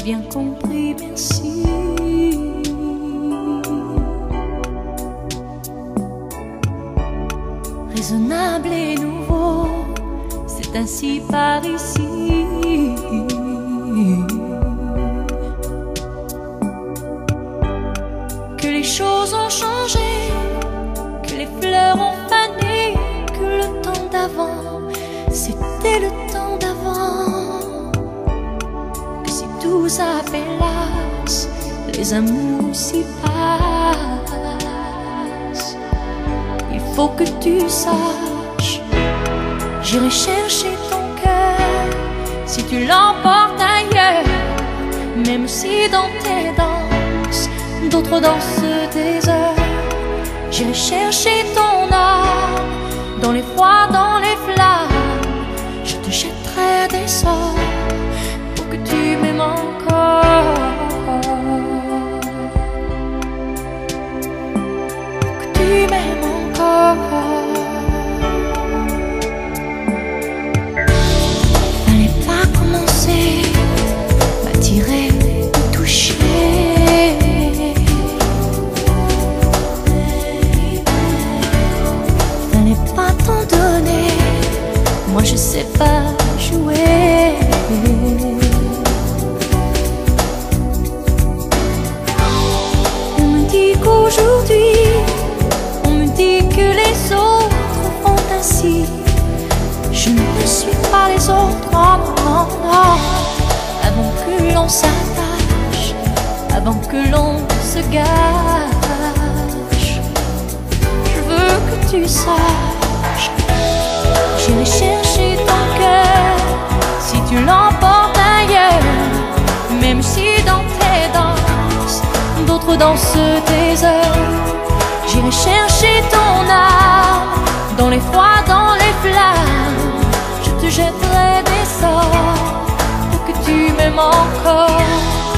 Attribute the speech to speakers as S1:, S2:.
S1: bien compris, merci. Raisonnable et nouveau, c'est ainsi par ici. Que les choses ont changé, que les fleurs ont fané, que le temps d'avant, c'était le temps d'avant. Que si tout s'appelasse, les amours s'y passent. Il faut que tu saches, j'irai chercher ton cœur si tu l'emportes ailleurs. Même si dans tes danses, d'autres dansent des heures. J'irai chercher ton âme, dans les froids, dans les flammes. Je te jetterai des sorts pour que tu m'aimes encore. Pour que tu m'aimes encore. Fallait pas commencer, m'attirer, me toucher. Fallait pas t'en donner, moi je sais pas jouer. On me dit qu'aujourd'hui, on me dit que les autres font ainsi. Je ne suis pas les autres, non, non, non. Avant que l'on s'attache, avant que l'on se gâche, je veux que tu saches, j'irai chercher ton cœur si tu l'emportes ailleurs. Même si dans tes danses, d'autres dansent des heures. J'irai chercher ton âme, dans les froids, dans les flammes. Je te jetterai des sorts pour que tu m'aimes encore.